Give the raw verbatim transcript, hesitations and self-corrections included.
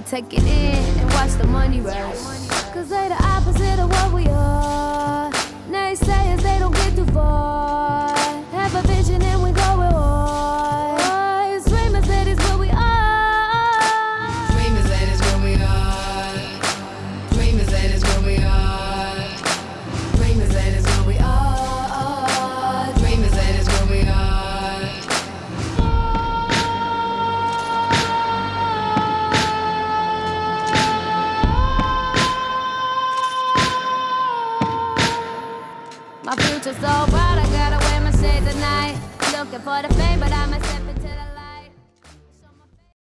take it in and watch the money rush. Cause they the opposite of what we are. Naysayers, they don't get too far. Have a vision and we go with war. Dreamers, that is what we are. Dreamers, that is what we are. Dreamers, that is what we are. Dreamers, that is what we are. Dreamers, that is what we are. My future's so bright, I gotta wear my shades at night. Looking for the fame, but I'm a